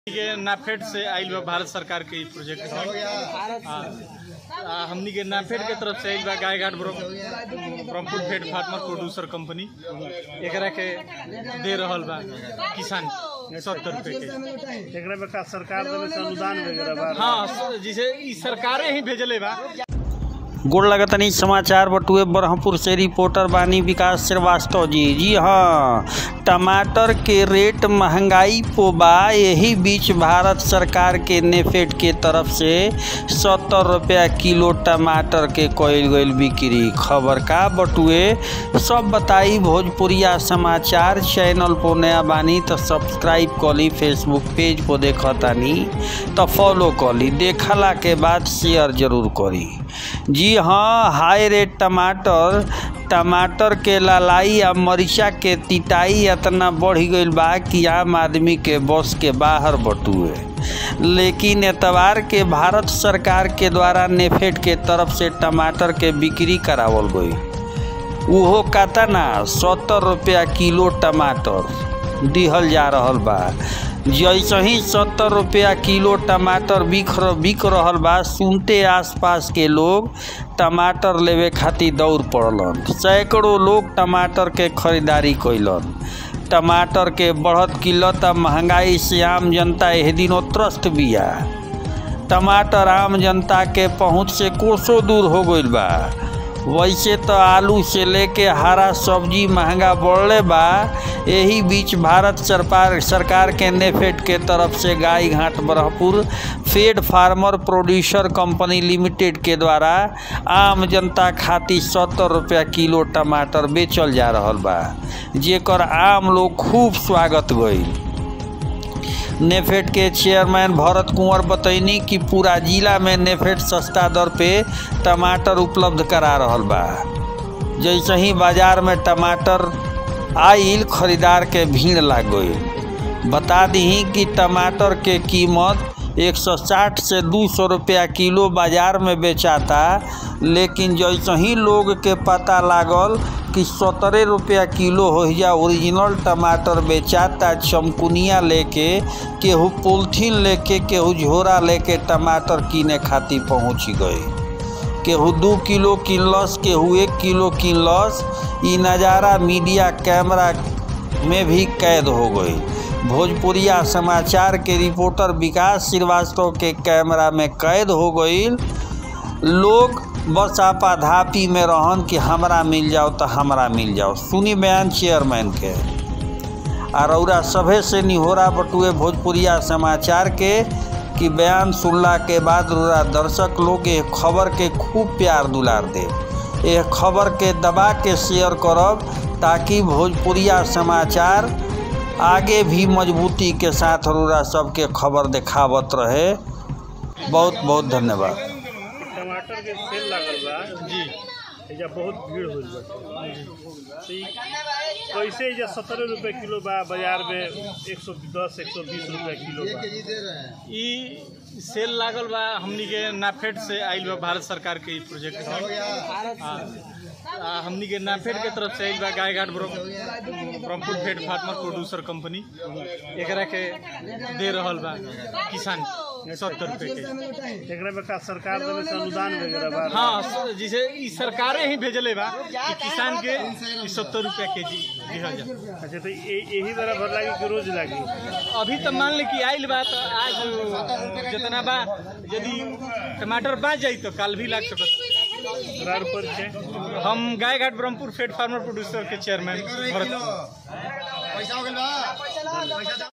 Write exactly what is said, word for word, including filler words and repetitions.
के नाफेड से आइल बा भारत सरकार के प्रोजेक्ट हमनी के नाफेड के तरफ से आइल बा Gai Ghat Brahmpur fed farmer producer company एकरा के दे रहल बा किसान सत्तर रुपए के। एकरा में का सरकार से अनुदान वगैरह बा? हाँ, जिसे ई सरकारे ही भेजले बा। गोड़ लगतनी समाचार बटुए ब्रह्मपुर से रिपोर्टर बानी विकास श्रीवास्तव जी। जी हाँ, टमाटर के रेट महंगाई पोबा यही बीच भारत सरकार के नेफेड के तरफ से सत्तर रुपया किलो टमाटर के कइल गइल बिक्री। खबर का बटुए सब बताई भोजपुरिया समाचार चैनल पर नया बानी तो सब्सक्राइब कली, फेसबुक पेज पर देखतानी तो फॉलो कली, देखला के बाद शेयर जरूर करी। जी हाँ, हाई रेट टमाटर टमाटर के लालाई या मरीचा के तिताई इतना बढ़ गई बा कि आम आदमी के बस के बाहर बटुए। लेकिन एतवार के भारत सरकार के द्वारा नेफेड के तरफ से टमाटर के बिक्री करावल गई। उहो कहता ना सत्तर रुपया किलो टमाटर दिहल जा रहल बा। जैसे ही सत्तर रुपया किलो टमाटर बिक बिक रहल बा, सुनते आसपास के लोग टमाटर लेवे खातिर दौड़ पड़लन। सैकड़ों लोग टमाटर के खरीदारी कैलन। टमाटर के बढ़त किल्लत आ महंगाई से आम जनता एह दिनों त्रस्त बिया। टमाटर आम जनता के पहुँच से कोसों दूर हो गइल बा। वैसे तो आलू से लेके हरा सब्जी महंगा बढ़ले बा। यही बीच भारत सरकार सरकार के नेफेड के तरफ से Gai Ghat Brahmpur fed farmer producer company limited के द्वारा आम जनता खातिर सत्तर रुपया किलो टमाटर बेचल जा रहल बा, जेकर आम लोग खूब स्वागत गई। नेफेड के चेयरमैन भरत कुंवर बतैनी कि पूरा जिला में नेफेड सस्ता दर पे टमाटर उपलब्ध करा रहल बा। जैसे ही बाजार में टमाटर आइल, खरीदार के भीड़ लाग गई। बता दी कि टमाटर के कीमत एक सौ साठ से दो सौ रुपया किलो बाजार में बेचाता, लेकिन जैसे ही लोग के पता लागल कि सत्तर रुपया किलो हो जा ओरिजिनल टमाटर बेचाता, चमकुनिया लेके केहू पोलथीन लेके केहू झोरा लेके टमाटर किने खातिर पहुँच गए। केहू दो किलो किनलस, केहू एक किलो किनलस। ई नज़ारा मीडिया कैमरा में भी कैद हो गई। भोजपुरिया समाचार के रिपोर्टर विकास श्रीवास्तव के कैमरा में कैद हो गई। लोग बस आपाधापी में रहन कि हमरा मिल जाओ तो हमरा मिल जाओ। सुनी बयान चेयरमैन के। आरौरा सभे से निहोरा बटुए भोजपुरिया समाचार के कि बयान सुनला के बाद रोरा दर्शक लोग ये खबर के खूब प्यार दुलार दे। यह खबर के दबा के शेयर करब ताकि भोजपुरिया समाचार आगे भी मजबूती के साथ रोरा सबके खबर दिखावत रहे। बहुत बहुत धन्यवाद। टमाटर के सेल लागल बा जी, एजा बहुत भीड़ होइल बा। कैसे एजा सत्तर रुपये किलो बा, बाजार में एक सौ दस एक सौ बीस रुपये किलो बा। ई सेल लागल बा हमनी के नाफेड से आइल बा भारत सरकार के प्रोजेक्ट हमनी के नाफेड के तरफ से आइल बा Gai Ghat Brahmpur fed farmer producer company एकरा के दे रहल बा किसान सत्तर रुपए के। एकरा में का सरकार से अनुदान वगैरह बा? हाँ, जिसे ई सरकारे ही भेजले बा कि किसान के सत्तर रुपया के जी दिहल जा। अच्छा, तो यही तरह भर लागी कि रोज लागी? अभी तो मान ले कि आइल बा तो आज जितना बा, यदि टमाटर बच जाई तो कल भी लाग सकत। पर हम Gai Ghat Brahmpur fed farmer producer के चेयरमैन भरत।